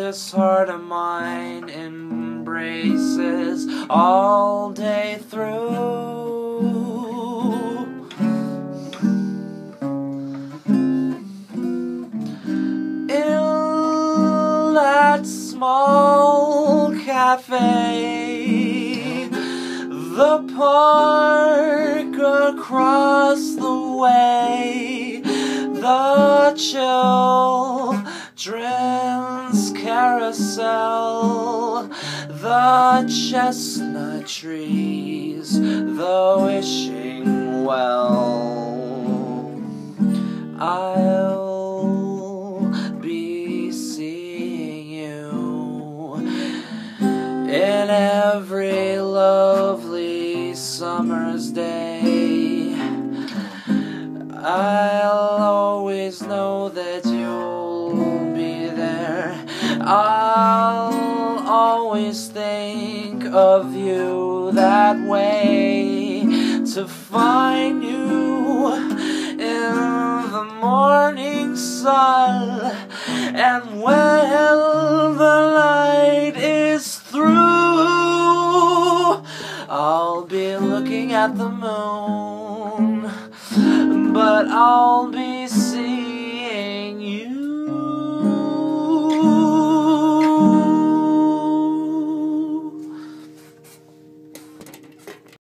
this heart of mine embraces all day through. In that small cafe, the park across the way, the children's carousel, the chestnut trees, the wishing well. I'll be seeing you in every lovely summer's day. I'll always know that you'll be there. I'll always think of you that way, to find you in the morning sun, and when the night is through, I'll be looking at the moon, but I'll be